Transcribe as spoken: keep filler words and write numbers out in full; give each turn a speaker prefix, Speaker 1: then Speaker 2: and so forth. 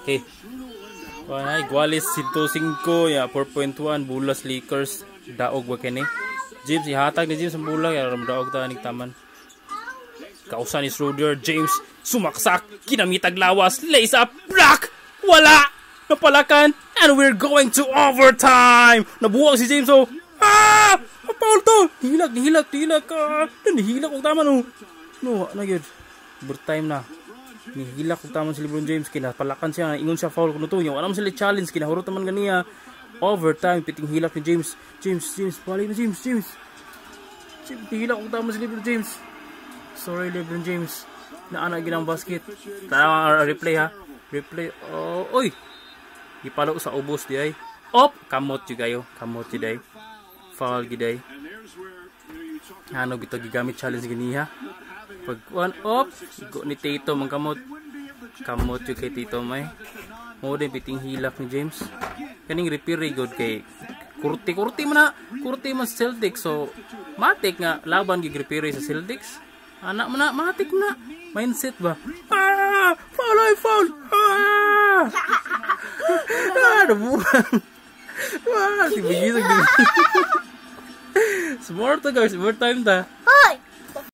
Speaker 1: Okay. Ay, Guales one oh five, ya four point one bulas Lakers daog wa kini. James ihatag ni James ang bulag ya daog ta ning taman. Kausa ni Schroeder, James sumaksak, kinamitag lawas, lays up, block, wala, napalakan, and we're going to overtime. Nabuwag si James oh. Ah! Paul to. Nihilak, nihilak, nihilak ka. Nihilak og taman oh. No, na gyud. Overtime na. Nihilak og taman si Lebron James, kinapalakan siya, ingon siya foul kuno to. Yung anam sila challenge kinahurot man ganiya. Overtime piting hilak ni James. James, James, balik na James, James. James nihilak og taman si Lebron James. Sorry Lebron James. Naana ginang basket. Tara replay ha. Replay. Oh, oy. Ipalo sa ubos di ay. Op, kamot jud kayo. Kamot jud ay. Foul gid ay. Ano bitaw gigamit challenge gini ha. Pag one up, go ni Tito mang kamot. Kamot jud kay Tito may. Mo din piting hilak ni James. Kaning repair good kay kurti-kurti man na. Kurti man sa Celtics so matik nga laban gig repair sa Celtics. Anak mo na, matik mo na. Mindset ba? Ah! Foul ay foul! Ah! Ah! Naburan. Ah! Si Bigisag din. Smart to guys. Smart time ta.